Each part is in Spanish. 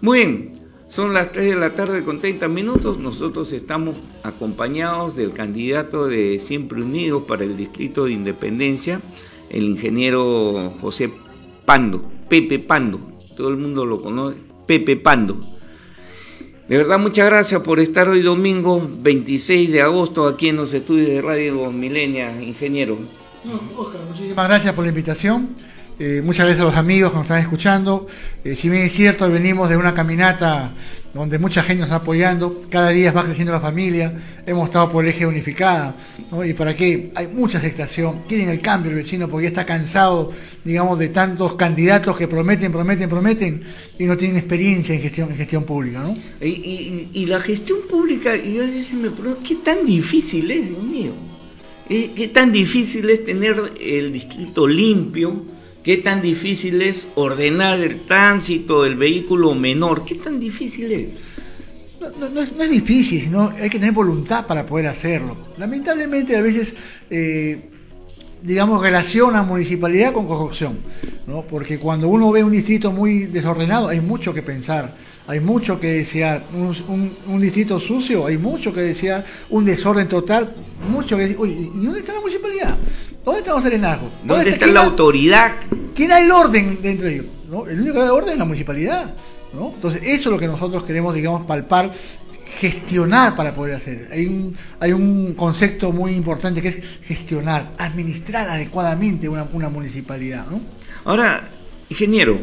Muy bien, son las 3 de la tarde con 30 minutos. Nosotros estamos acompañados del candidato de Siempre Unidos para el Distrito de Independencia, el ingeniero José Pando, Pepe Pando. Todo el mundo lo conoce, Pepe Pando. De verdad, muchas gracias por estar hoy domingo 26 de agosto aquí en los estudios de Radio Milenia, ingeniero. Oscar, muchísimas gracias por la invitación. Muchas gracias a los amigos que nos están escuchando. Si bien es cierto, venimos de una caminata donde mucha gente nos está apoyando, cada día va creciendo la familia, hemos estado por el eje unificada, ¿no? ¿Y para qué? Hay mucha aceptación, quieren el cambio el vecino porque ya está cansado, digamos, de tantos candidatos que prometen y no tienen experiencia en gestión pública, ¿no? Y la gestión pública, yo a veces me pregunto, ¿qué tan difícil es, Dios mío? ¿Qué tan difícil es tener el distrito limpio? ¿Qué tan difícil es ordenar el tránsito del vehículo menor? ¿Qué tan difícil es? No es difícil, ¿no? Hay que tener voluntad para poder hacerlo. Lamentablemente a veces, digamos, relaciona municipalidad con corrupción, ¿no? Porque cuando uno ve un distrito muy desordenado hay mucho que pensar, hay mucho que desear. Un distrito sucio, hay mucho que desear. Un desorden total, mucho que decir. Oye, ¿y dónde está la municipalidad? ¿Dónde está el serenazgo? ¿Dónde está la autoridad? ¿Quién da el orden dentro de ellos? ¿No? El único que da orden es la municipalidad, ¿no? Entonces, eso es lo que nosotros queremos, digamos, palpar, gestionar para poder hacer. Hay un concepto muy importante que es gestionar, administrar adecuadamente una municipalidad, ¿no? Ahora, ingeniero,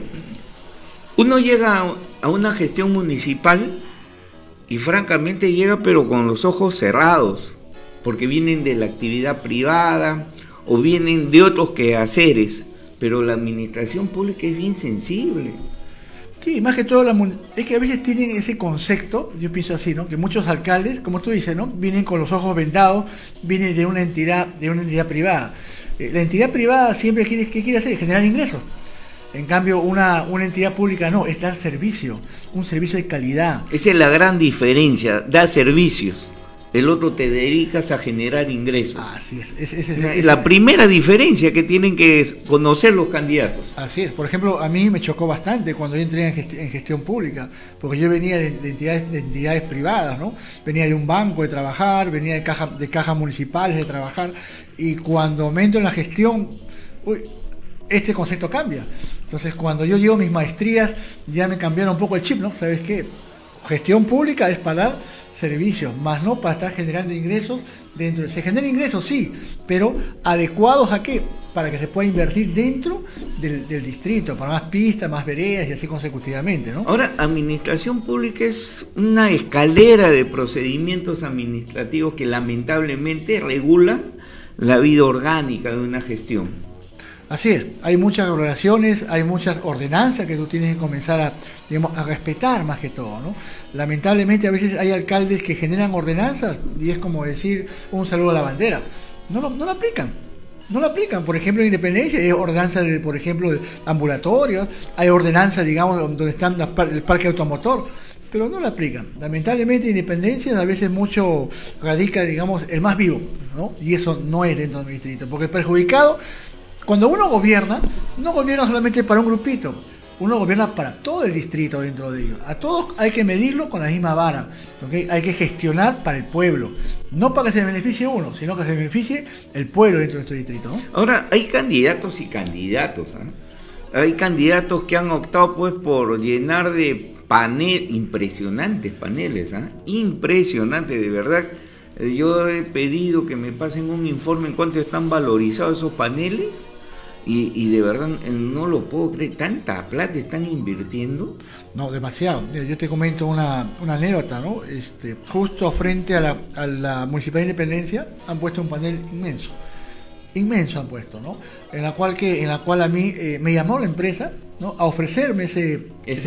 uno llega a una gestión municipal y francamente llega pero con los ojos cerrados, porque vienen de la actividad privada o vienen de otros quehaceres, pero la administración pública es bien sensible. Sí, más que todo es que a veces tienen ese concepto, yo pienso así, ¿no? Que muchos alcaldes, como tú dices, ¿no? Vienen con los ojos vendados, vienen de una entidad privada. La entidad privada siempre ¿qué quiere hacer? Generar ingresos. En cambio, una entidad pública no, es dar servicio, un servicio de calidad. Esa es la gran diferencia, dar servicios. El otro te dedicas a generar ingresos. Así es. La primera diferencia que tienen que conocer los candidatos. Así es. Por ejemplo, a mí me chocó bastante cuando yo entré en gestión pública, porque yo venía de entidades privadas, ¿no? Venía de un banco de trabajar, venía de cajas municipales de trabajar, y cuando me entro en la gestión, este concepto cambia. Entonces, cuando yo llevo mis maestrías, ya me cambiaron un poco el chip, ¿no? ¿Sabes qué? Gestión pública es para dar servicios, más no para estar generando ingresos dentro. Se generan ingresos, sí, pero adecuados a qué? Para que se pueda invertir dentro del distrito, para más pistas, más veredas y así consecutivamente, ¿no? Ahora, administración pública es una escalera de procedimientos administrativos que lamentablemente regula la vida orgánica de una gestión. Así es, hay muchas regulaciones, hay muchas ordenanzas que tú tienes que comenzar a respetar más que todo, ¿no? Lamentablemente a veces hay alcaldes que generan ordenanzas y es como decir un saludo a la bandera. No lo aplican. No lo aplican. Por ejemplo, en Independencia hay ordenanzas, por ejemplo, de ambulatorios, hay ordenanzas, digamos, donde están el parque automotor, pero no lo aplican. Lamentablemente en Independencia a veces mucho radica, digamos, el más vivo, ¿no? Y eso no es dentro del distrito, porque el perjudicado, cuando uno gobierna, no gobierna solamente para un grupito, uno gobierna para todo el distrito dentro de ellos. A todos hay que medirlo con la misma vara, ¿okay? Hay que gestionar para el pueblo, no para que se beneficie uno, sino que se beneficie el pueblo dentro de este distrito, ¿no? Ahora, hay candidatos y candidatos, ¿eh? Hay candidatos que han optado pues por llenar de impresionantes paneles, ¿eh? Impresionantes, de verdad. Yo he pedido que me pasen un informe en cuánto están valorizados esos paneles y de verdad no lo puedo creer. ¿Tanta plata están invirtiendo? No, demasiado. Yo te comento una anécdota, ¿no? Justo frente a la Municipalidad de Independencia han puesto un panel inmenso han puesto, ¿no? En la cual a mí me llamó la empresa, ¿no? A ofrecerme ese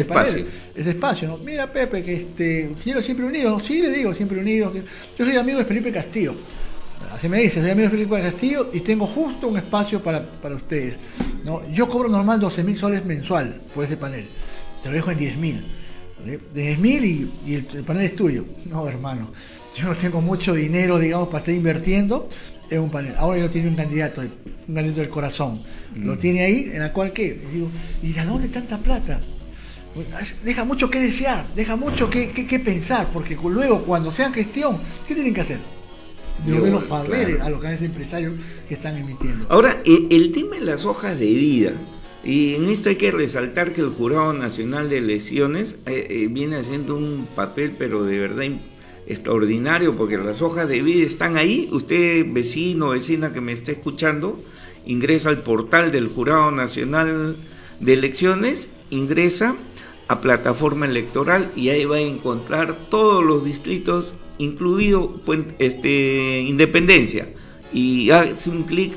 espacio, ¿no? Mira, Pepe, que quiero Siempre Unidos, ¿no? Sí, le digo Siempre Unidos, yo soy amigo de Felipe Castillo, así me dice, soy amigo de Felipe Castillo y tengo justo un espacio para ustedes, ¿no? Yo cobro normal 12.000 soles mensual por ese panel, te lo dejo en 10.000, ¿vale? De 10.000 y el panel es tuyo. No, hermano, yo no tengo mucho dinero, digamos, para estar invirtiendo en un panel. Ahora yo tiene un candidato del corazón, lo tiene ahí, en la cual, ¿qué? Y digo, ¿y de dónde tanta plata? deja mucho que desear, deja mucho que pensar, porque luego cuando sean gestión, ¿qué tienen que hacer? Devolverlos para ver a los grandes empresarios que están emitiendo. Ahora, el tema de las hojas de vida, y en esto hay que resaltar que el Jurado Nacional de Elecciones viene haciendo un papel, pero de verdad extraordinario, porque las hojas de vida están ahí. Usted, vecino, vecina que me está escuchando, ingresa al portal del Jurado Nacional de Elecciones, ingresa a plataforma electoral y ahí va a encontrar todos los distritos, incluido Independencia, y hace un clic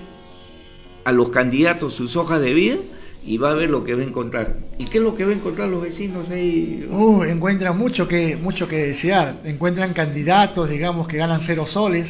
a los candidatos, sus hojas de vida, y va a ver lo que va a encontrar. ¿Y qué es lo que va a encontrar los vecinos ahí? Encuentran mucho que desear, encuentran candidatos, digamos, que ganan 0 soles.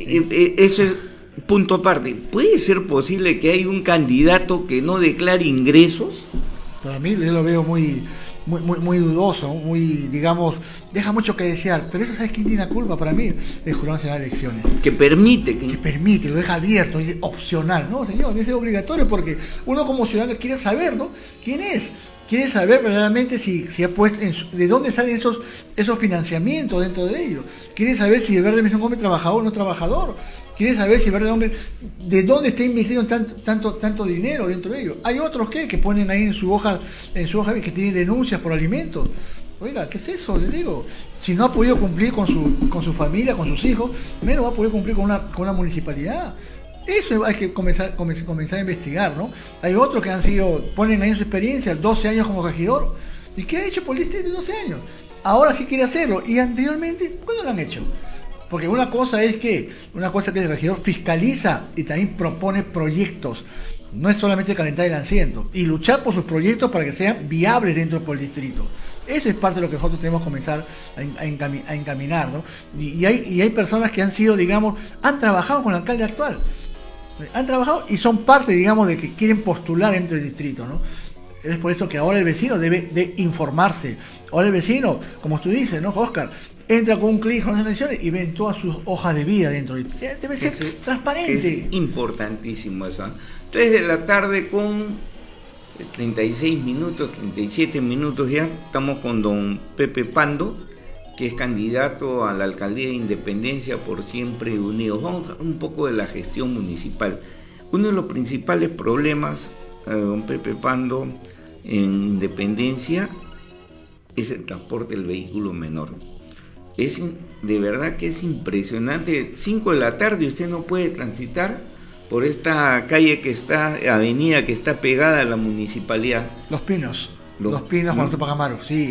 Eso es punto aparte. ¿Puede ser posible que haya un candidato que no declare ingresos? Para mí yo lo veo muy dudoso, digamos, deja mucho que desear. Pero eso, ¿sabes quién tiene la culpa? Para mí, el Jurado Nacional de Elecciones. Que permite, lo deja abierto, es opcional. No, señor, es obligatorio, porque uno como ciudadano quiere saber, ¿no? ¿Quién es? Quiere saber verdaderamente si ha puesto, de dónde salen esos financiamientos dentro de ellos. Quiere saber si de verdad es un hombre trabajador o no trabajador. Quiere saber si de dónde está invirtiendo tanto dinero dentro de ellos. Hay otros que ponen ahí en su hoja que tienen denuncias por alimentos. Oiga, ¿qué es eso? Les digo, si no ha podido cumplir con su familia, con sus hijos, menos va a poder cumplir con una municipalidad. Eso hay que comenzar a investigar, ¿no? Hay otros que ponen ahí en su experiencia 12 años como regidor. ¿Y qué ha hecho por el distrito 12 años? Ahora sí quiere hacerlo. Y anteriormente, ¿cuándo lo han hecho? Porque una cosa es que el regidor fiscaliza y también propone proyectos. No es solamente calentar el asiento. Y luchar por sus proyectos para que sean viables dentro del distrito. Eso es parte de lo que nosotros tenemos que comenzar a encaminar, ¿no? Y hay personas que han trabajado con el alcalde actual. Han trabajado y son parte, digamos, de que quieren postular dentro del distrito, ¿no? Es por eso que ahora el vecino debe de informarse. Ahora el vecino, como tú dices, ¿no, Oscar? Entra con un clic con las elecciones y ven todas sus hojas de vida dentro del distrito. Debe ser transparente. Es importantísimo eso. 3 de la tarde con 36 minutos, 37 minutos ya. Estamos con don Pepe Pando, que es candidato a la alcaldía de Independencia por Siempre Unidos. Vamos a hablar un poco de la gestión municipal. Uno de los principales problemas, don Pepe Pando, en Independencia es el transporte del vehículo menor. De verdad que es impresionante. 5 de la tarde usted no puede transitar por esta avenida que está pegada a la municipalidad. Los Pinos, Juan Tupacamaru, sí.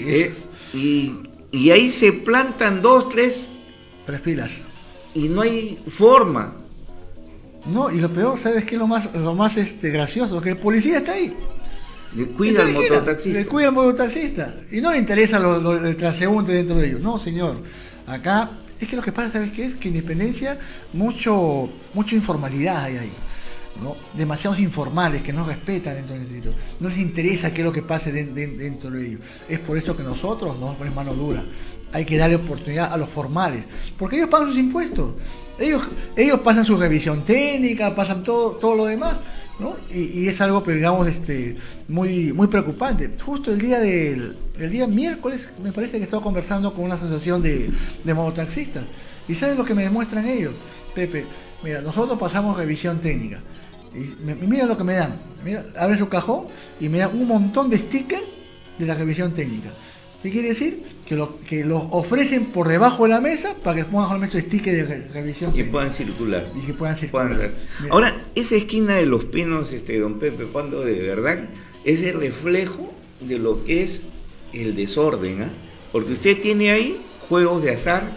Y ahí se plantan 2, 3 pilas. Y no hay forma. No, y lo peor, ¿sabes qué es lo más gracioso? Que el policía está ahí. Le cuida al mototaxista. Y no le interesa el transeúnte dentro de ellos. No, señor. Acá, es que lo que pasa, ¿sabes qué es? Que Independencia, mucha informalidad hay ahí, ¿no? Demasiados informales que no respetan dentro del distrito. No les interesa qué es lo que pase dentro de ellos. Es por eso que nosotros nos ponemos mano dura. Hay que darle oportunidad a los formales, porque ellos pagan sus impuestos. Ellos pasan su revisión técnica, pasan todo lo demás, ¿no? Y es algo, pero digamos, muy preocupante. Justo el día miércoles, me parece que estaba conversando con una asociación de mototaxistas. ¿Y sabes lo que me demuestran ellos? Pepe, mira, nosotros pasamos revisión técnica. Y mira lo que me dan. Mira, abre su cajón y me dan un montón de stickers de la revisión técnica. ¿Qué quiere decir? Que los ofrecen por debajo de la mesa para que pongan solamente stickers de revisión técnica. Y puedan circular. Y que puedan circular. Ahora, esa esquina de Los Pinos, don Pepe, cuando de verdad es el reflejo de lo que es el desorden, ¿eh? Porque usted tiene ahí juegos de azar,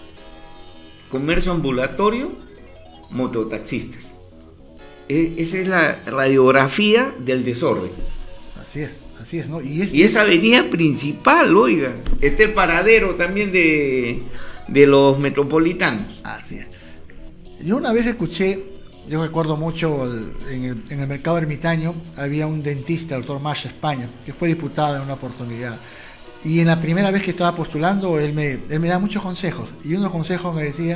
comercio ambulatorio, mototaxistas. Esa es la radiografía del desorden. Así es, ¿no? Y esa avenida principal, oiga, está el paradero también de los metropolitanos. Así es. Yo una vez yo recuerdo mucho en el mercado ermitaño, había un dentista, el doctor Masha España, que fue diputado en una oportunidad. Y en la primera vez que estaba postulando, él me da muchos consejos. Y uno de los consejos me decía,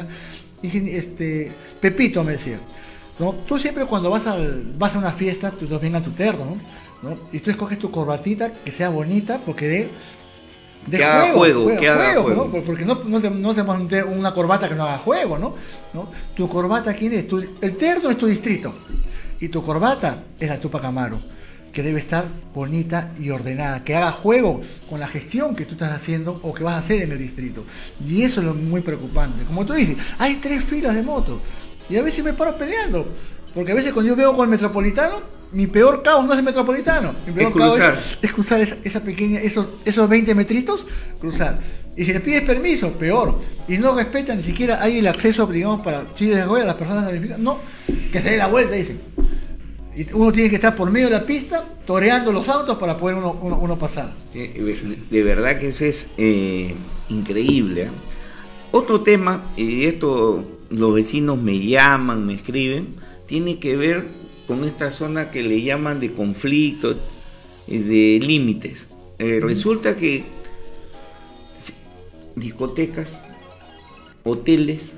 Pepito me decía, ¿no? Tú siempre cuando vas a una fiesta, tú también a tu terno, ¿no? ¿no? Y tú escoges tu corbatita que sea bonita porque de que haga juego, ¿no? Porque no te vamos a meter una corbata que no haga juego, ¿no? Tu corbata, ¿quién es? El terno es tu distrito y tu corbata es la Tupac Amaru, que debe estar bonita y ordenada, que haga juego con la gestión que tú estás haciendo o que vas a hacer en el distrito. Y eso es lo muy preocupante. Como tú dices, hay 3 filas de motos y a veces me paro peleando, porque a veces cuando yo veo con el Metropolitano, mi peor caos no es el Metropolitano, mi peor caos es cruzar esa pequeña, esos 20 metritos, cruzar. Y si le pides permiso, peor. Y no respetan ni siquiera hay el acceso, digamos, para sillas de ruedas a las personas damnificadas. No, que se dé la vuelta, dicen. Y uno tiene que estar por medio de la pista, toreando los autos para poder uno pasar. Sí, de verdad que eso es increíble, ¿eh? Otro tema, y esto los vecinos me llaman, me escriben, tiene que ver con esta zona que le llaman de conflicto, de límites. Resulta que discotecas, hoteles,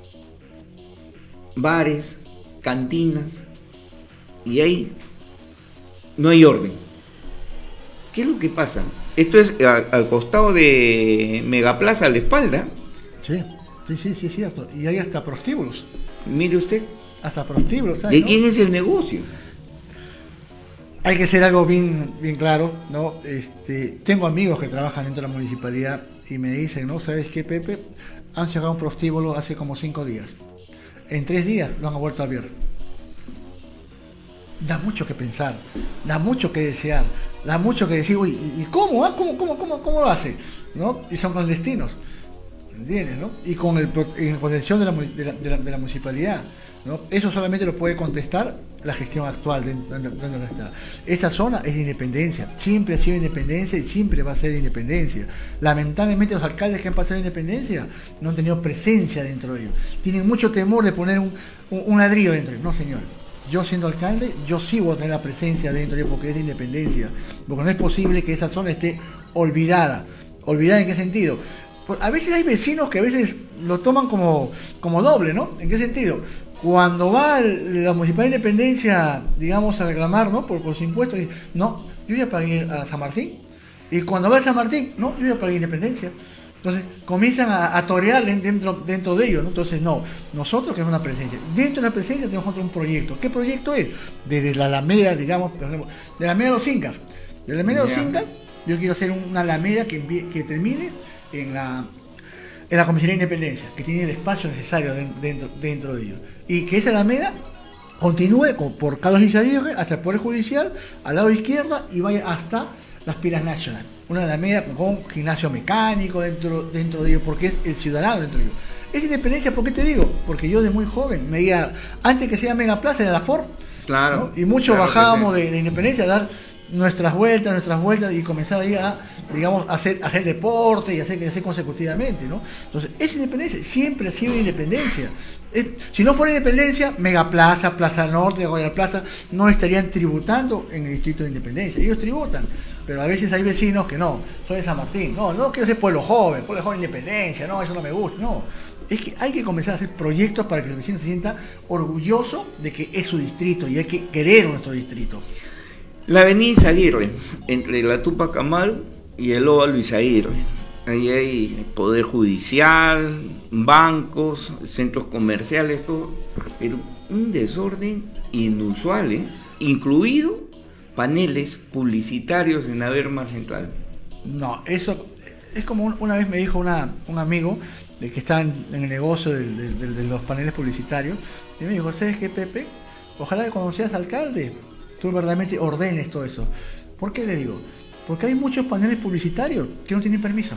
bares, cantinas, y ahí no hay orden. ¿Qué es lo que pasa? Esto es al costado de Megaplaza, a la espalda. Sí, es cierto. Y hay hasta prostíbulos. Mire usted. Hasta prostíbulos. ¿De quién es el negocio? Hay que ser algo bien claro, ¿no? Tengo amigos que trabajan dentro de la municipalidad y me dicen, ¿no? ¿Sabes qué, Pepe? Han cerrado un prostíbulo hace como 5 días. En 3 días lo han vuelto a abrir. Da mucho que pensar, da mucho que desear, da mucho que decir, uy, ¿y cómo? ¿Cómo lo hace? ¿No? Y son clandestinos, ¿entiendes? ¿No? Y con en protección de la municipalidad, ¿no? Eso solamente lo puede contestar la gestión actual donde está. Esta zona es de independencia, siempre ha sido independencia y siempre va a ser independencia. Lamentablemente los alcaldes que han pasado independencia no han tenido presencia dentro de ellos. Tienen mucho temor de poner un ladrillo dentro de ellos. No, señor. Yo siendo alcalde, yo sí voy a tener la presencia dentro de ellos porque es de independencia. Porque no es posible que esa zona esté olvidada. ¿Olvidada en qué sentido? A veces hay vecinos que a veces lo toman como doble, ¿no? ¿En qué sentido? Cuando va la Municipalidad de Independencia, digamos, a reclamar, ¿no? Por sus impuestos, dice, no, yo ya pagué a San Martín. Y cuando va a San Martín, no, yo ya pagué Independencia. Entonces comienzan a torear dentro de ellos, ¿no? Entonces no, nosotros queremos una presencia. Dentro de la presencia tenemos un proyecto. ¿Qué proyecto es? Desde la Alameda, digamos, por ejemplo, de la Alameda de los Incas. De la Alameda de los Incas, yo quiero hacer una Alameda que termine en la Comisaría de Independencia, que tiene el espacio necesario dentro de ellos. Y que esa Alameda continúe por Carlos Izaguirre hasta el Poder Judicial, al lado izquierda, y vaya hasta las Pilas Nacional. Una Alameda con gimnasio mecánico dentro de ellos, porque es el ciudadano dentro de ellos. Es independencia, ¿por qué te digo? Porque yo de muy joven, me iba, antes que sea Megaplaza, era la Ford. Claro. ¿No? Y muchos claro bajábamos de Independencia a dar nuestras vueltas y comenzar ahí a, digamos, hacer deporte y hacer consecutivamente, ¿no? Entonces, es independencia, siempre ha sido independencia. Si no fuera independencia, Megaplaza, Plaza Norte, Royal Plaza, no estarían tributando en el distrito de Independencia. Ellos tributan, pero a veces hay vecinos que no, soy de San Martín, no quiero ser pueblo joven Independencia, no, eso no me gusta, no. Es que hay que comenzar a hacer proyectos para que el vecino se sienta orgulloso de que es su distrito y hay que querer nuestro distrito. La avenida Izaguirre, entre la Tupac Amaru y el óvalo Izaguirre. Ahí hay poder judicial, bancos, centros comerciales, todo. Pero un desorden inusual, incluido paneles publicitarios en Averma Central. No, eso es como una vez me dijo un amigo de que está en el negocio de los paneles publicitarios, y me dijo, ¿sabes qué, Pepe? Ojalá que cuando seas alcalde tú verdaderamente ordenes todo eso. ¿Por qué le digo? Porque hay muchos paneles publicitarios que no tienen permiso.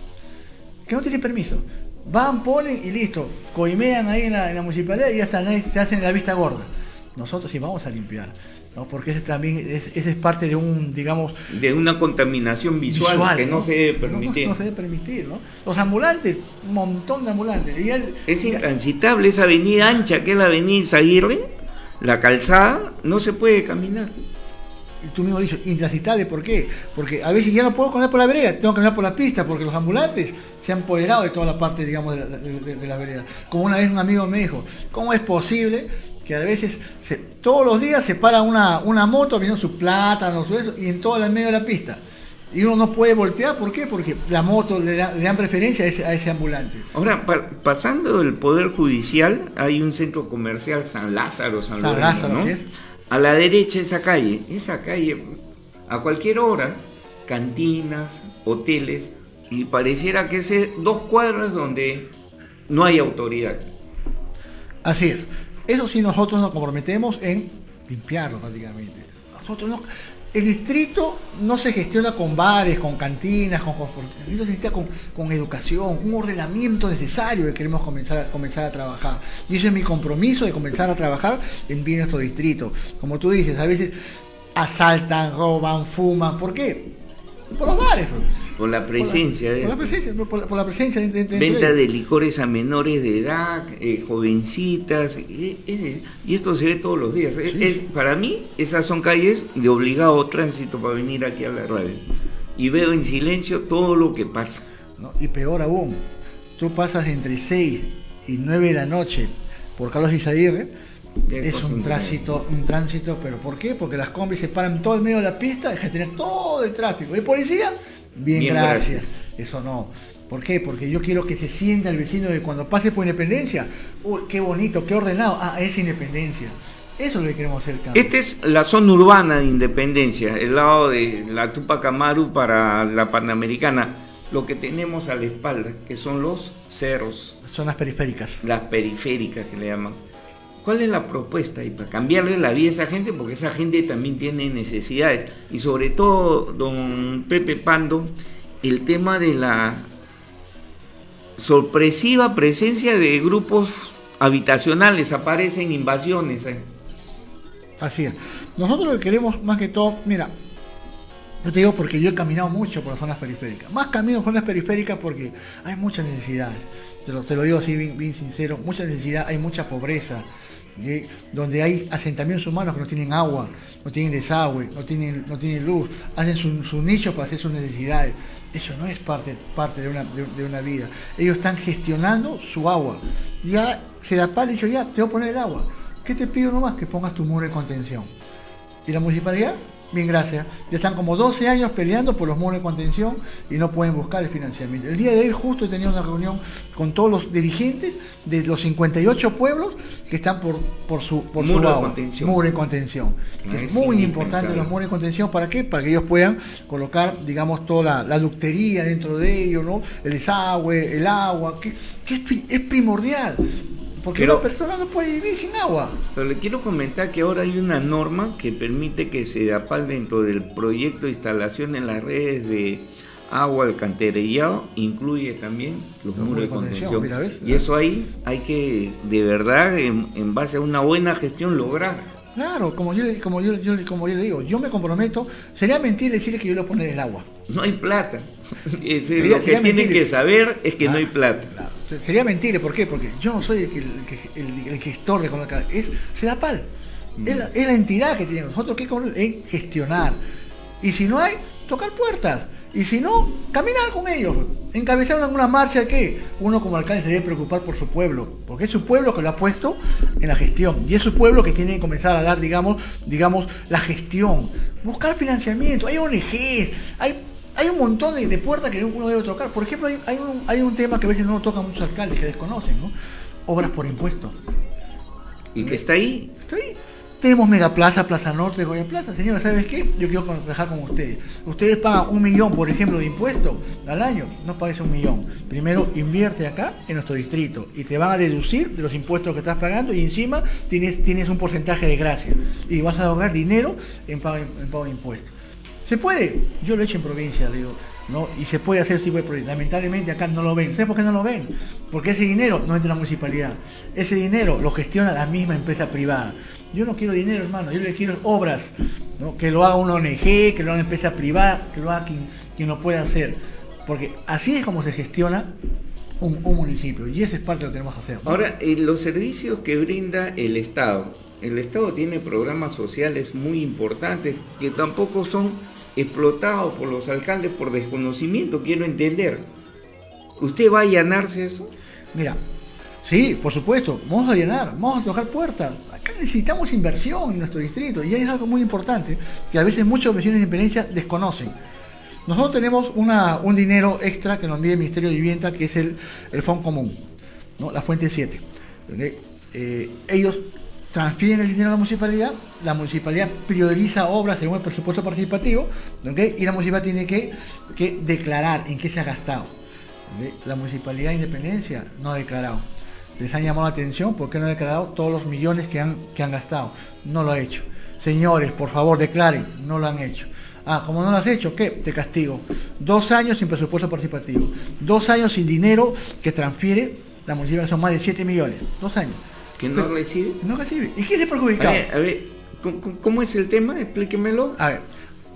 Van, ponen y listo. Coimean ahí en la municipalidad y ya está, se hacen la vista gorda. Nosotros sí vamos a limpiar, ¿no? Porque ese también es parte de de una contaminación visual que no se debe permitir. No se debe permitir, ¿no? Los ambulantes, un montón de ambulantes. Es intransitable esa avenida ancha que es la avenida Izaguirre, la calzada, no se puede caminar. Y tú mismo dices, intransitable, ¿por qué? Porque a veces ya no puedo caminar por la vereda, tengo que caminar por la pista, porque los ambulantes se han apoderado de toda la parte, digamos, de la vereda. Como una vez un amigo me dijo, ¿cómo es posible que a veces todos los días se para una moto viendo su plátano, su eso, y en todo el medio de la pista. Y uno no puede voltear, ¿por qué? Porque la moto le dan preferencia a ese ambulante. Ahora, pasando el Poder Judicial, hay un centro comercial San Lázaro, San Lorenzo, ¿no? Así es. A la derecha esa calle, a cualquier hora, cantinas, hoteles, y pareciera que es 2 cuadras donde no hay autoridad. Así es. Eso sí, nosotros nos comprometemos en limpiarlo prácticamente. Nosotros no... El distrito no se gestiona con bares, con cantinas, el distrito se gestiona con educación, un ordenamiento necesario que queremos comenzar a trabajar. Y eso es mi compromiso de comenzar a trabajar en bien nuestro distrito. Como tú dices, a veces asaltan, roban, fuman. ¿Por qué? Por los bares. Por la presencia por la presencia de venta de licores a menores de edad, jovencitas, y esto se ve todos los días. Sí. Para mí, esas son calles de obligado tránsito para venir aquí a la radio. Y veo en silencio todo lo que pasa. No, y peor aún, tú pasas entre 6 y 9 de la noche por Carlos Izaguirre, es un tránsito, pero ¿por qué? Porque las combis se paran todo el medio de la pista, dejan tener todo el tráfico. ¿Y policía? Bien, gracias. Eso no. ¿Por qué? Porque yo quiero que se sienta el vecino de cuando pase por Independencia, uy, qué bonito, qué ordenado, es Independencia. Eso es lo que queremos hacer. Esta es la zona urbana de Independencia, el lado de la Tupac Amaru para la Panamericana. Lo que tenemos a la espalda, que son los cerros. Son las periféricas. Las periféricas que le llaman. ¿Cuál es la propuesta ahí para cambiarle la vida a esa gente? Porque esa gente también tiene necesidades. Y sobre todo, don Pepe Pando, el tema de la sorpresiva presencia de grupos habitacionales, aparecen invasiones. Así es. Nosotros lo que queremos más que todo, mira, yo te digo porque yo he caminado mucho por las zonas periféricas. Más camino por las zonas periféricas porque hay muchas necesidades. Te lo digo así bien sincero, mucha necesidad, hay mucha pobreza. Donde hay asentamientos humanos que no tienen agua, no tienen desagüe, no tienen luz, hacen sus nichos para hacer sus necesidades. Eso no es parte de una vida. Ellos están gestionando su agua. Ya Sedapal ha dicho, ya, te voy a poner el agua. ¿Qué te pido nomás? Que pongas tu muro de contención. ¿Y la municipalidad? Bien, gracias. Ya están como 12 años peleando por los muros de contención y no pueden buscar el financiamiento. El día de ayer justo he tenido una reunión con todos los dirigentes de los 58 pueblos que están por su muro de contención. Es muy importante los muros de contención. ¿Para qué? Para que ellos puedan colocar, digamos, toda la ductería dentro de ellos, ¿no? El desagüe, el agua, que es primordial. Porque la persona no puede vivir sin agua. Pero le quiero comentar que ahora hay una norma que permite que Sedapal, dentro del proyecto de instalación en las redes de agua, alcantarillado, incluye también los muros de contención. Mira, ¿ves? Y eso ahí hay que, de verdad, en base a una buena gestión, lograr. Claro, como yo le digo, yo me comprometo. Sería mentir decirle que yo le voy a poner el agua. No hay plata. Lo que tienen que saber es que no hay plata. Claro. Sería mentir, ¿por qué? Porque yo no soy el gestor de colocar, es Sedapal, es la entidad que tiene. Nosotros que es gestionar, y si no hay, tocar puertas, y si no, caminar con ellos, encabezar una marcha. Que uno como alcalde se debe preocupar por su pueblo, porque es su pueblo que lo ha puesto en la gestión, y es su pueblo que tiene que comenzar a dar, digamos la gestión, buscar financiamiento. Hay ONGs, hay un montón de puertas que uno debe tocar. Por ejemplo, hay un tema que a veces no tocan muchos alcaldes, que desconocen, ¿no? Obras por impuestos. ¿Y que está ahí? Está ahí. Tenemos Megaplaza, Plaza Norte, Goya Plaza. Señora, ¿sabes qué? Yo quiero trabajar con ustedes. Ustedes pagan 1 millón, por ejemplo, de impuestos al año. No pagues 1 millón. Primero, invierte acá en nuestro distrito y te van a deducir de los impuestos que estás pagando, y encima tienes un porcentaje de gracia. Y vas a ahorrar dinero en pago de impuestos. ¿Se puede? Yo lo he hecho en provincia, digo, ¿no? Y se puede hacer ese tipo de proyectos. Lamentablemente acá no lo ven. ¿Sabes por qué no lo ven? Porque ese dinero no entra en la municipalidad. Ese dinero lo gestiona la misma empresa privada. Yo no quiero dinero, hermano. Yo le quiero obras, ¿no? Que lo haga una ONG, que lo haga una empresa privada, que lo haga quien lo pueda hacer. Porque así es como se gestiona un municipio. Y esa es parte de lo que tenemos que hacer, ¿no? Ahora, los servicios que brinda el Estado. El Estado tiene programas sociales muy importantes que tampoco son explotados por los alcaldes por desconocimiento, quiero entender. ¿Usted va a allanarse eso? Mira, sí, por supuesto, vamos a llenar, vamos a tocar puertas. acá necesitamos inversión en nuestro distrito, y es algo muy importante que a veces muchos vecinos de Independencia desconocen. Nosotros tenemos un dinero extra que nos envía el Ministerio de Vivienda, que es el Fondo Común, ¿no? La Fuente 7. Ellos transfieren el dinero a la municipalidad prioriza obras según el presupuesto participativo, y la municipalidad tiene que declarar en qué se ha gastado. La Municipalidad de Independencia no ha declarado. Les han llamado la atención porque no ha declarado todos los millones que han gastado. No lo ha hecho. Señores, por favor, declaren. No lo han hecho. Como no lo has hecho, ¿qué? Te castigo. 2 años sin presupuesto participativo. 2 años sin dinero que transfiere la municipalidad. Son más de 7 millones. 2 años. ¿Que no recibe? No recibe. ¿Y quién se perjudica? A ver, ¿cómo es el tema? Explíquemelo. A ver.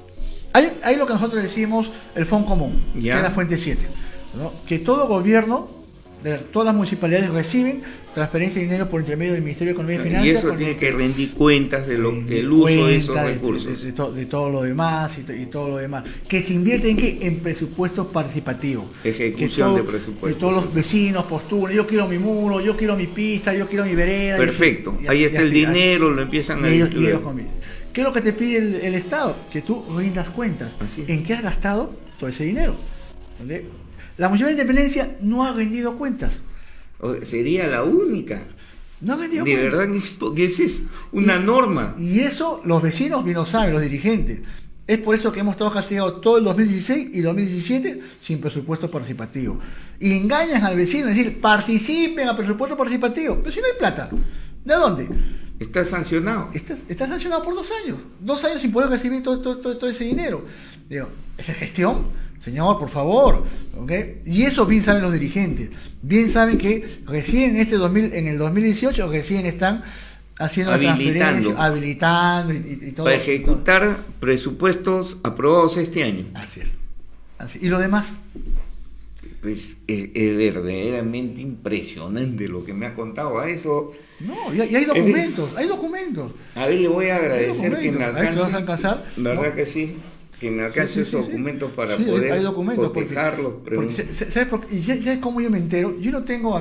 Hay lo que nosotros decimos el Fondo Común, que es la Fuente 7. ¿No? Que todo gobierno, todas las municipalidades reciben transferencia de dinero por intermedio del Ministerio de Economía y Finanzas. Y eso tiene que rendir cuentas del uso de esos recursos. De todo lo demás y todo lo demás. Que se invierte en qué? En presupuestos participativos. Ejecución de presupuestos. Que todos los vecinos postulen, yo quiero mi muro, yo quiero mi pista, yo quiero mi vereda. Perfecto, ahí está el dinero, lo empiezan a distribuir. ¿Qué es lo que te pide el Estado? Que tú rindas cuentas. ¿En qué has gastado todo ese dinero? ¿Vale? La Municipalidad de Independencia no ha rendido cuentas. Sería la única. No ha rendido cuentas. De verdad que esa es una norma. Y eso los vecinos bien lo saben, los dirigentes. Es por eso que hemos estado castigados todo el 2016 y 2017 sin presupuesto participativo. Y engañan al vecino, es decir, participen a presupuesto participativo. Pero si no hay plata, ¿de dónde? Está sancionado. Está sancionado por 2 años. 2 años sin poder recibir todo ese dinero. Digo, esa gestión... Señor, por favor, ¿okay? Y eso bien saben los dirigentes, bien saben que recién en el 2018 recién están haciendo la transferencia, habilitando y todo. Para ejecutar presupuestos aprobados este año. Así es. ¿Y lo demás? Pues es verdaderamente impresionante lo que me ha contado a eso. No, y hay documentos, hay documentos. A ver, le voy a agradecer que me alcance. ¿Vas a alcanzar? ¿Verdad ¿no? que sí? Que me alcance esos documentos para poder hay documentos cotejarlos. ¿Sabes por qué? ¿Y sabes cómo yo me entero? Yo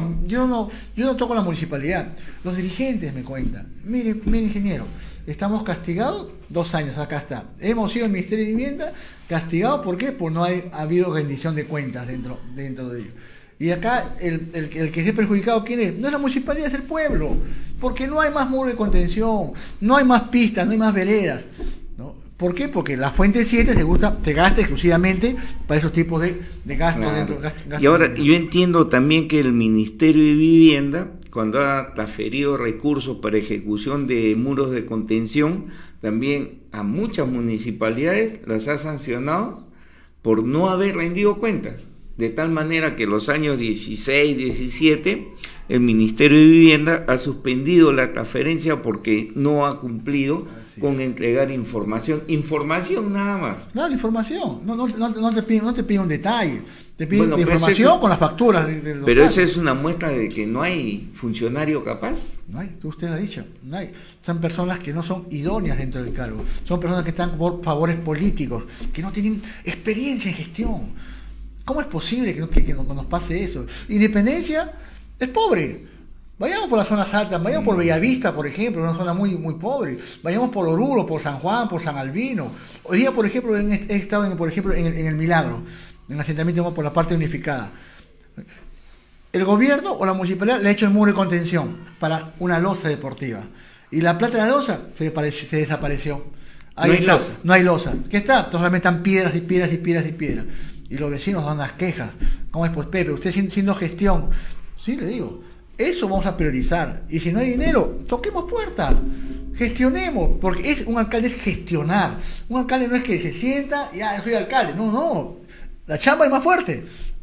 no toco la municipalidad. Los dirigentes me cuentan. Mire, ingeniero, estamos castigados 2 años, acá está. Hemos ido al Ministerio de Vivienda castigados, ¿por qué? Porque no ha habido rendición de cuentas dentro de ellos. Y acá el que esté perjudicado, ¿quién es? No es la municipalidad, es el pueblo. Porque no hay más muro de contención, no hay más pistas, no hay más veredas. ¿Por qué? Porque la Fuente 7 se gasta exclusivamente para esos tipos de gastos. Claro. Y ahora, yo entiendo también que el Ministerio de Vivienda, cuando ha transferido recursos para ejecución de muros de contención, también a muchas municipalidades las ha sancionado por no haber rendido cuentas. De tal manera que los años 16, 17, el Ministerio de Vivienda ha suspendido la transferencia porque no ha cumplido con entregar información. Información nada más. Claro, información. No te piden un detalle. Te piden información con las facturas. Pero esa es una muestra de que no hay funcionario capaz. No hay, usted lo ha dicho. No hay. Son personas que no son idóneas dentro del cargo. Son personas que están por favores políticos, que no tienen experiencia en gestión. ¿Cómo es posible que nos pase eso? Independencia es pobre. Vayamos por las zonas altas, vayamos por Bellavista, por ejemplo, una zona muy, muy pobre. Vayamos por Oruro, por San Juan, por San Albino. Hoy día, por ejemplo, he estado en el Milagro, en el asentamiento por la parte unificada. El gobierno o la municipalidad le ha hecho el muro de contención para una losa deportiva. Y la plata de la losa se desapareció. No hay losa. ¿Qué está? Solamente están piedras y piedras y piedras y piedras. Y los vecinos dan las quejas. ¿Cómo es? Pues Pepe, usted haciendo gestión. Sí, le digo, eso vamos a priorizar. Y si no hay dinero, toquemos puertas. Gestionemos. Porque un alcalde es gestionar. Un alcalde no es que se sienta y yo soy alcalde. No. La chamba es más fuerte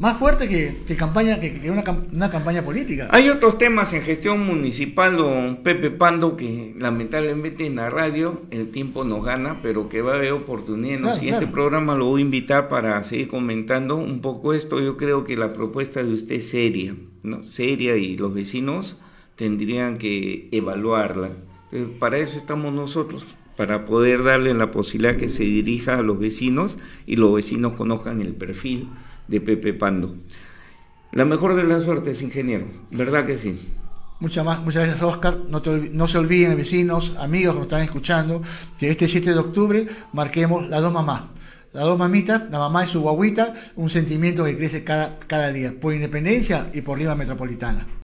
que una campaña política. Hay otros temas en gestión municipal, don Pepe Pando, que lamentablemente en la radio el tiempo nos gana, pero que va a haber oportunidad. En el siguiente programa lo voy a invitar para seguir comentando un poco esto. Yo creo que la propuesta de usted es seria, ¿no? Seria, y los vecinos tendrían que evaluarla. Entonces, para eso estamos nosotros, para poder darle la posibilidad que se dirija a los vecinos y los vecinos conozcan el perfil de Pepe Pando. La mejor de las suertes, ingeniero, ¿verdad que sí? Muchas gracias, Oscar. No se olviden, vecinos, amigos que nos están escuchando, que este 7 de octubre marquemos las dos mamás. Las dos mamitas, la mamá y su guagüita, un sentimiento que crece cada día, por Independencia y por Lima Metropolitana.